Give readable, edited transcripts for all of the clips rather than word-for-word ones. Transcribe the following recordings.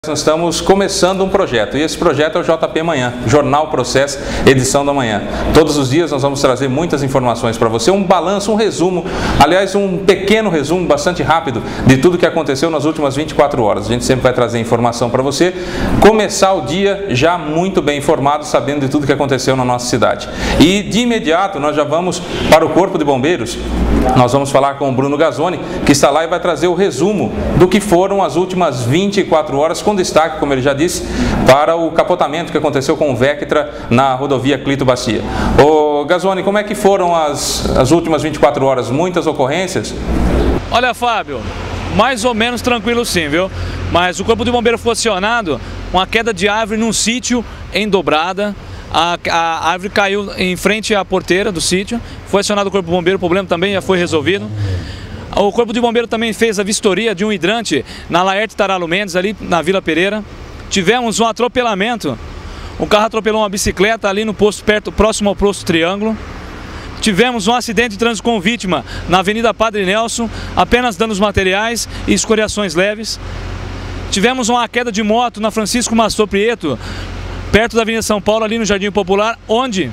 Nós estamos começando um projeto e esse projeto é o JP Manhã, Jornal Processo, edição da manhã. Todos os dias nós vamos trazer muitas informações para você, um balanço, um resumo, aliás um pequeno resumo bastante rápido de tudo que aconteceu nas últimas 24 horas. A gente sempre vai trazer informação para você, começar o dia já muito bem informado, sabendo de tudo que aconteceu na nossa cidade. E de imediato nós já vamos para o Corpo de Bombeiros. Nós vamos falar com o Bruno Gazzoni, que está lá e vai trazer o resumo do que foram as últimas 24 horas, com destaque, como ele já disse, para o capotamento que aconteceu com o Vectra na rodovia Clito Bastia. Ô Gazzoni, como é que foram as últimas 24 horas? Muitas ocorrências? Olha, Fábio, mais ou menos tranquilo sim, viu? Mas o Corpo de Bombeiro foi acionado, uma queda de árvore num sítio em Dobrada. A árvore caiu em frente à porteira do sítio, foi acionado o Corpo de Bombeiro, o problema também já foi resolvido. O Corpo de Bombeiro também fez a vistoria de um hidrante na Laerte Taralo Mendes, ali na Vila Pereira. Tivemos um atropelamento, um carro atropelou uma bicicleta ali no posto próximo ao posto Triângulo. Tivemos um acidente de trânsito com vítima na Avenida Padre Nelson, apenas danos materiais e escoriações leves. Tivemos uma queda de moto na Francisco Mastor Prieto, perto da Avenida São Paulo, ali no Jardim Popular, onde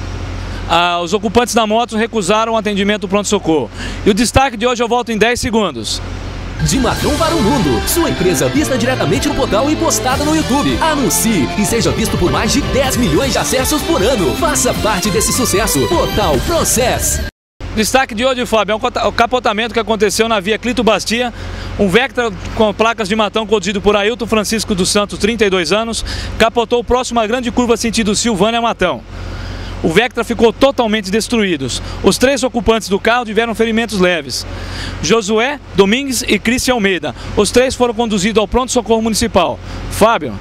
os ocupantes da moto recusaram o atendimento do pronto-socorro. E o destaque de hoje eu volto em 10 segundos. De Matão para o mundo, sua empresa vista diretamente no portal e postada no YouTube. Anuncie e seja visto por mais de 10 milhões de acessos por ano. Faça parte desse sucesso. Portal Process. Destaque de hoje, Fábio, é o capotamento que aconteceu na via Clito Bastia. Um Vectra com placas de Matão, conduzido por Ailton Francisco dos Santos, 32 anos, capotou próximo à grande curva sentido Silvânia-Matão. O Vectra ficou totalmente destruído. Os 3 ocupantes do carro tiveram ferimentos leves: Josué Domingues e Cristian Almeida. Os 3 foram conduzidos ao pronto-socorro municipal. Fábio.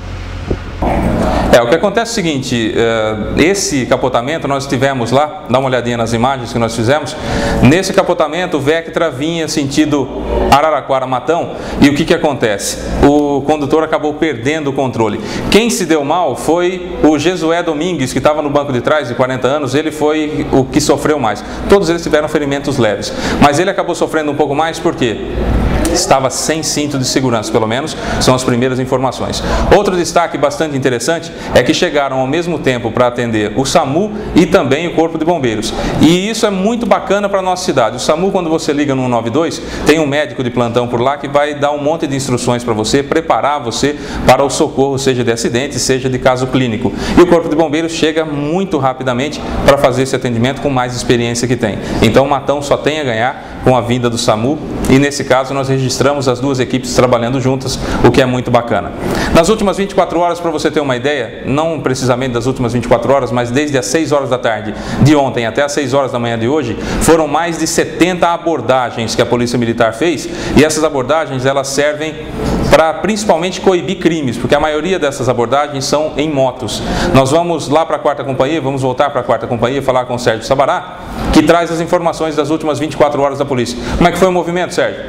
O que acontece é o seguinte, esse capotamento nós tivemos lá, dá uma olhadinha nas imagens que nós fizemos. Nesse capotamento o Vectra vinha sentido Araraquara-Matão e o que acontece? O condutor acabou perdendo o controle. Quem se deu mal foi o Josué Domingues, que estava no banco de trás, de 40 anos, ele foi o que sofreu mais. Todos eles tiveram ferimentos leves, mas ele acabou sofrendo um pouco mais porque estava sem cinto de segurança, pelo menos são as primeiras informações. Outro destaque bastante interessante é que chegaram ao mesmo tempo para atender o SAMU e também o Corpo de Bombeiros. E isso é muito bacana para a nossa cidade. O SAMU, quando você liga no 192, tem um médico de plantão por lá que vai dar um monte de instruções para você, preparar você para o socorro, seja de acidente, seja de caso clínico. E o Corpo de Bombeiros chega muito rapidamente para fazer esse atendimento com mais experiência que tem. Então o Matão só tem a ganhar com a vinda do SAMU e nesse caso nós registramos as duas equipes trabalhando juntas, o que é muito bacana. Nas últimas 24 horas, para você ter uma ideia, não precisamente das últimas 24 horas, mas desde as 6 horas da tarde de ontem até as 6 horas da manhã de hoje, foram mais de 70 abordagens que a Polícia Militar fez, e essas abordagens elas servem para principalmente coibir crimes, porque a maioria dessas abordagens são em motos. Nós vamos lá para a 4ª Companhia, vamos voltar para a 4ª Companhia falar com o Sérgio Sabará, que traz as informações das últimas 24 horas da polícia. Como é que foi o movimento, Sérgio?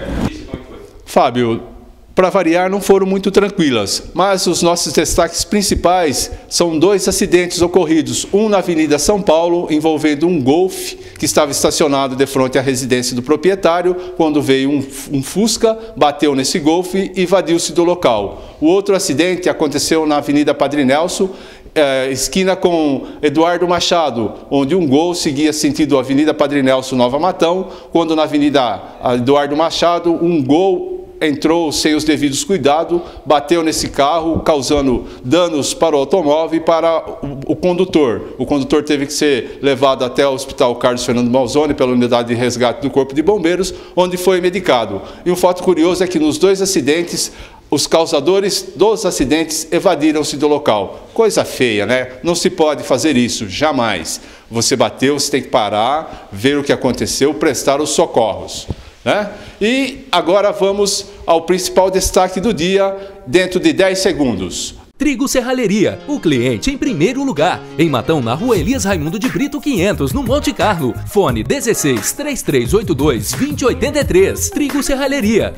Fábio, para variar, não foram muito tranquilas, mas os nossos destaques principais são 2 acidentes ocorridos, um na Avenida São Paulo, envolvendo um Golf que estava estacionado de frente à residência do proprietário, quando veio um Fusca, bateu nesse Golf e evadiu-se do local. O outro acidente aconteceu na Avenida Padre Nelson, esquina com Eduardo Machado, onde um Gol seguia sentido Avenida Padre Nelson Nova Matão, quando na Avenida Eduardo Machado um Gol entrou sem os devidos cuidados, bateu nesse carro, causando danos para o automóvel e para o condutor. O condutor teve que ser levado até o Hospital Carlos Fernando Malzone pela unidade de resgate do Corpo de Bombeiros, onde foi medicado. E um fato curioso é que nos 2 acidentes, os causadores dos acidentes evadiram-se do local. Coisa feia, né? Não se pode fazer isso, jamais. Você bateu, você tem que parar, ver o que aconteceu, prestar os socorros, né? E agora vamos ao principal destaque do dia, dentro de 10 segundos. Trigo Serralheria, o cliente em primeiro lugar. Em Matão, na rua Elias Raimundo de Brito 500, no Monte Carlo. Fone 16 3382 2083. Trigo Serralheria.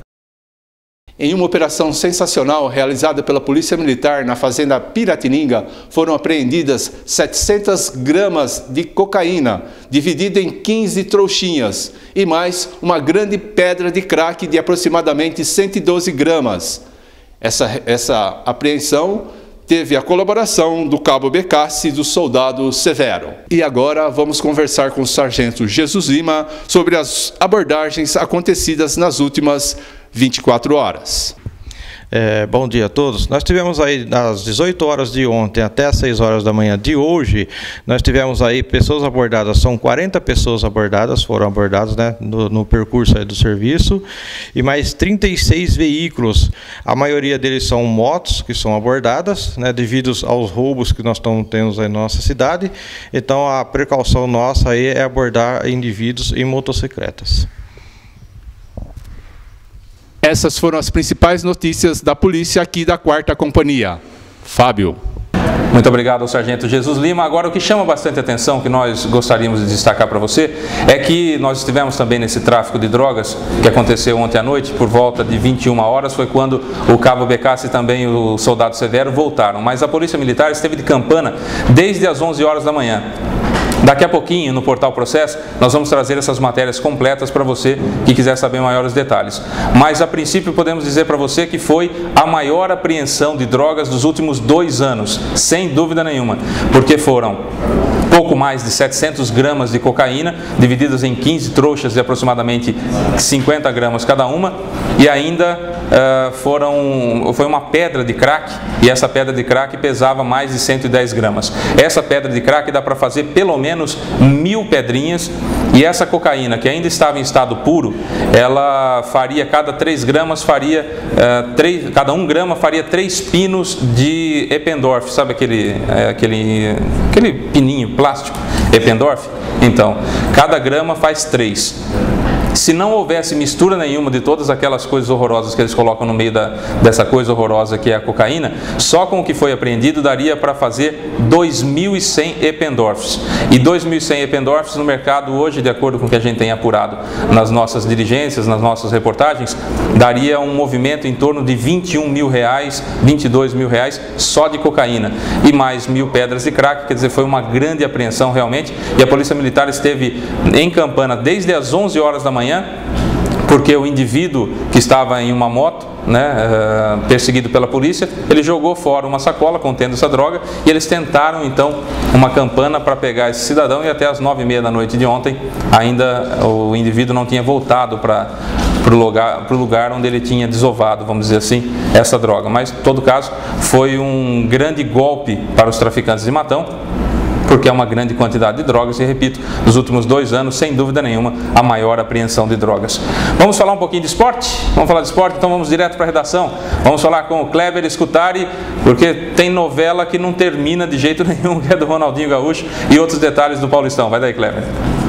Em uma operação sensacional realizada pela Polícia Militar na fazenda Piratininga, foram apreendidas 700 gramas de cocaína, dividida em 15 trouxinhas, e mais uma grande pedra de crack de aproximadamente 112 gramas. Essa apreensão teve a colaboração do cabo Becassi e do soldado Severo. E agora vamos conversar com o sargento Jesus Lima sobre as abordagens acontecidas nas últimas 24 horas. Bom dia a todos. Nós tivemos aí das 18 horas de ontem até as 6 horas da manhã de hoje, nós tivemos aí pessoas abordadas, são 40 pessoas abordadas, foram abordadas, né, no percurso aí do serviço, e mais 36 veículos, a maioria deles são motos que são abordadas, né, devido aos roubos que nós estamos tendo aí na nossa cidade. Então a precaução nossa aí é abordar indivíduos em motocicletas. Essas foram as principais notícias da polícia aqui da 4ª Companhia. Fábio. Muito obrigado ao sargento Jesus Lima. Agora, o que chama bastante atenção, que nós gostaríamos de destacar para você, é que nós estivemos também nesse tráfico de drogas, que aconteceu ontem à noite, por volta de 21 horas, foi quando o cabo Becassi e também o soldado Severo voltaram. Mas a Polícia Militar esteve de campana desde as 11 horas da manhã. Daqui a pouquinho, no Portal Processo, nós vamos trazer essas matérias completas para você que quiser saber maiores detalhes. Mas, a princípio, podemos dizer para você que foi a maior apreensão de drogas dos últimos 2 anos, sem dúvida nenhuma, porque foram pouco mais de 700 gramas de cocaína, divididas em 15 trouxas de aproximadamente 50 gramas cada uma, e ainda foi uma pedra de crack, e essa pedra de crack pesava mais de 110 gramas. Essa pedra de crack dá para fazer pelo menos 1000 pedrinhas, e essa cocaína, que ainda estava em estado puro, ela faria, cada 3 gramas, cada 1 grama faria 3 pinos de Eppendorf, sabe aquele pininho plástico, Eppendorf? Então, cada grama faz 3. Se não houvesse mistura nenhuma de todas aquelas coisas horrorosas que eles colocam no meio dessa coisa horrorosa que é a cocaína, só com o que foi apreendido daria para fazer 2.100 Eppendorfs. E 2.100 Eppendorfs no mercado hoje, de acordo com o que a gente tem apurado nas nossas diligências, nas nossas reportagens, daria um movimento em torno de 21 mil reais, 22 mil reais só de cocaína. E mais 1000 pedras de crack, quer dizer, foi uma grande apreensão realmente. E a Polícia Militar esteve em campana desde as 11 horas da manhã, porque o indivíduo que estava em uma moto, né, perseguido pela polícia, ele jogou fora uma sacola contendo essa droga, e eles tentaram então uma campana para pegar esse cidadão, e até as 9h30 da noite de ontem ainda o indivíduo não tinha voltado para o lugar onde ele tinha desovado, vamos dizer assim, essa droga. Mas em todo caso foi um grande golpe para os traficantes de Matão, porque é uma grande quantidade de drogas, e repito, nos últimos 2 anos, sem dúvida nenhuma, a maior apreensão de drogas. Vamos falar um pouquinho de esporte? Vamos falar de esporte, então vamos direto para a redação. Vamos falar com o Kleber Scutari, porque tem novela que não termina de jeito nenhum, que é do Ronaldinho Gaúcho, e outros detalhes do Paulistão. Vai daí, Kleber.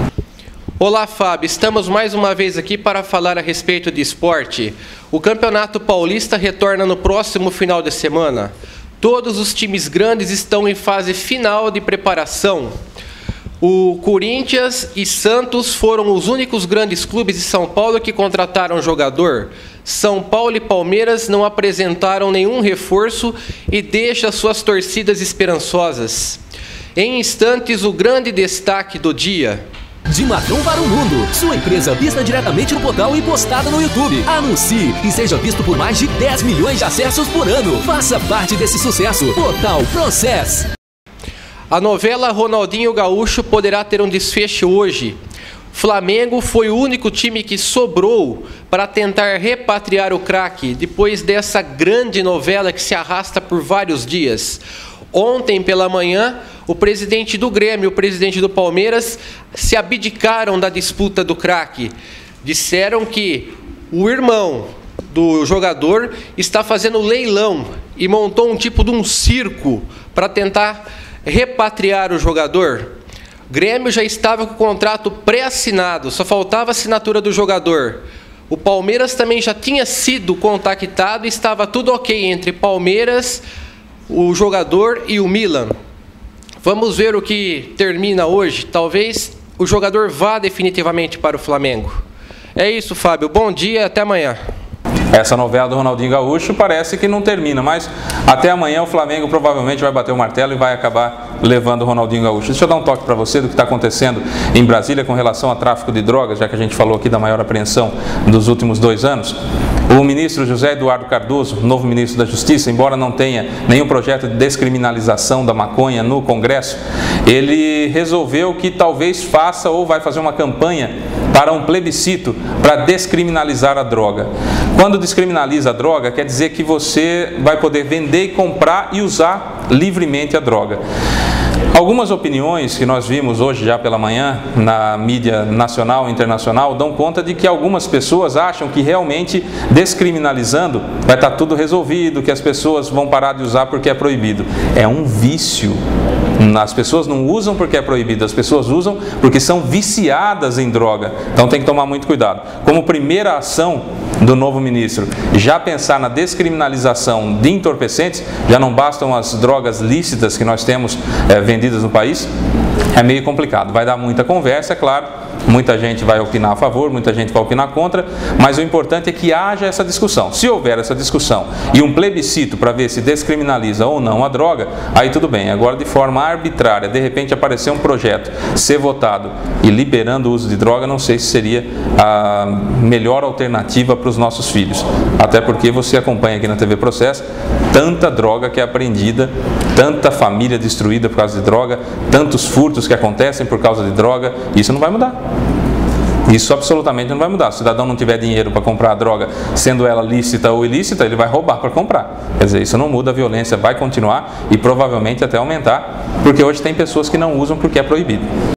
Olá, Fábio. Estamos mais uma vez aqui para falar a respeito de esporte. O Campeonato Paulista retorna no próximo final de semana. Todos os times grandes estão em fase final de preparação. O Corinthians e Santos foram os únicos grandes clubes de São Paulo que contrataram jogador. São Paulo e Palmeiras não apresentaram nenhum reforço e deixam suas torcidas esperançosas. Em instantes, o grande destaque do dia. De Matão para o Mundo, sua empresa vista diretamente no portal e postada no YouTube. Anuncie e seja visto por mais de 10 milhões de acessos por ano. Faça parte desse sucesso. Portal Process. A novela Ronaldinho Gaúcho poderá ter um desfecho hoje. Flamengo foi o único time que sobrou para tentar repatriar o craque depois dessa grande novela que se arrasta por vários dias. Ontem pela manhã, o presidente do Grêmio e o presidente do Palmeiras se abdicaram da disputa do craque. Disseram que o irmão do jogador está fazendo leilão e montou um tipo de um circo para tentar repatriar o jogador. O Grêmio já estava com o contrato pré-assinado, só faltava a assinatura do jogador. O Palmeiras também já tinha sido contactado e estava tudo ok entre Palmeiras, o jogador e o Milan. Vamos ver o que termina hoje. Talvez o jogador vá definitivamente para o Flamengo. É isso, Fábio. Bom dia e até amanhã. Essa novela do Ronaldinho Gaúcho parece que não termina, mas até amanhã o Flamengo provavelmente vai bater o martelo e vai acabar levando o Ronaldinho Gaúcho. Deixa eu dar um toque para você do que está acontecendo em Brasília com relação a tráfico de drogas, já que a gente falou aqui da maior apreensão dos últimos 2 anos. O ministro José Eduardo Cardoso, novo ministro da Justiça, embora não tenha nenhum projeto de descriminalização da maconha no Congresso, ele resolveu que talvez faça ou vai fazer uma campanha para um plebiscito para descriminalizar a droga. Quando descriminaliza a droga, quer dizer que você vai poder vender e comprar e usar livremente a droga. Algumas opiniões que nós vimos hoje já pela manhã na mídia nacional e internacional dão conta de que algumas pessoas acham que realmente descriminalizando vai estar tudo resolvido, que as pessoas vão parar de usar porque é proibido. É um vício. As pessoas não usam porque é proibido, as pessoas usam porque são viciadas em droga. Então tem que tomar muito cuidado. Como primeira ação do novo ministro, já pensar na descriminalização de entorpecentes, já não bastam as drogas lícitas que nós temos vendidas no país, é meio complicado. Vai dar muita conversa, é claro, muita gente vai opinar a favor, muita gente vai opinar contra, mas o importante é que haja essa discussão. Se houver essa discussão e um plebiscito para ver se descriminaliza ou não a droga, aí tudo bem. Agora, de forma arbitrária, de repente aparecer um projeto, ser votado e liberando o uso de droga, não sei se seria a melhor alternativa para os nossos filhos. Até porque você acompanha aqui na TV Processo tanta droga que é apreendida, tanta família destruída por causa de droga, tantos furtos que acontecem por causa de droga, isso não vai mudar. Isso absolutamente não vai mudar. Se o cidadão não tiver dinheiro para comprar a droga, sendo ela lícita ou ilícita, ele vai roubar para comprar. Quer dizer, isso não muda, a violência vai continuar e provavelmente até aumentar, porque hoje tem pessoas que não usam porque é proibido.